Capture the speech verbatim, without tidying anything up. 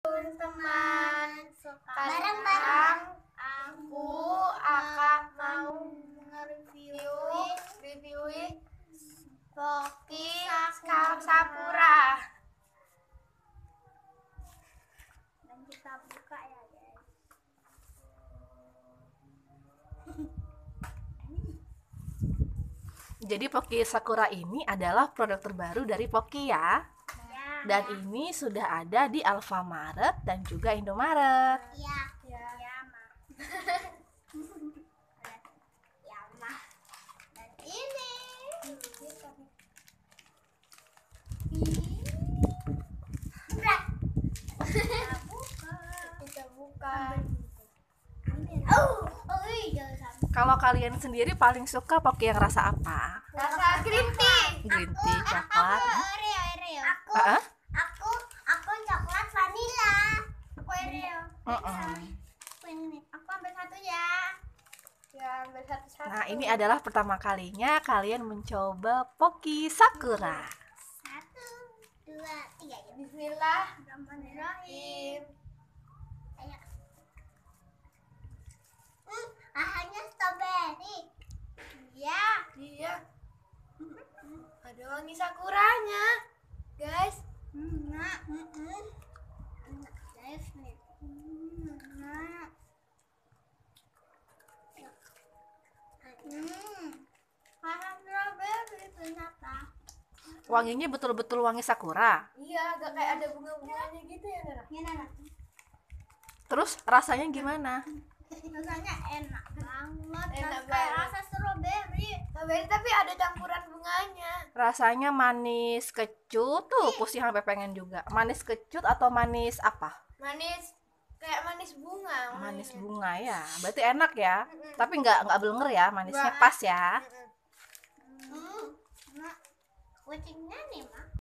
teman, Bareng-bareng. sekarang aku akan mau nge-review reviewin Pocky Sakura. Dan kita buka ya guys. Jadi Pocky Sakura ini adalah produk terbaru dari Pocky ya. Ya. Dan ini sudah ada di Alfamaret dan juga Indomaret. Ya. Ya. Ya, Ma. Ya, Ma. Dan ini. Berat. Kita buka. Kita buka. Oh, oh iya, jangan sampai. Kalau kalian sendiri paling suka Pocky yang rasa apa? Rasa green tea. Green tea, coklat. Aku Oreo, Oreo. Aku, Ah, aku, aku coklat vanilla. Aku Oreo. Mm-mm. Aku yang ini. Aku ambil satu ya. Ya, ambil satu-satu. Nah, ini adalah pertama kalinya kalian mencoba Pocky Sakura. Satu, dua, tiga. Ya. Bismillahirrahmanirrahim. Ayo. Hmm, rasanya strawberry. Iya. Iya. Ada wangi sakuranya, guys. Enak. Mm-mm. Enak guys nih. Hmm, enak. Hmm. Rasa strawberry ternyata. Wanginya betul-betul wangi sakura. Iya, agak kayak ada bunga-bunganya gitu ya, Nara. Ini enak. Terus rasanya gimana? Rasanya enak banget. Enak Dan kayak banget. rasa strawberry. Strawberry tapi ada campuran bunganya. Rasanya manis kecut tuh, Pusi sampai pengen juga. Manis kecut atau manis apa? Manis, kayak manis bunga. Manis wanginya. bunga ya. Berarti enak ya. Mm-mm. Tapi nggak nggak blenger ya, manisnya Nggak. pas ya. Mm-mm. Hmm. Enak. Kucingnya nih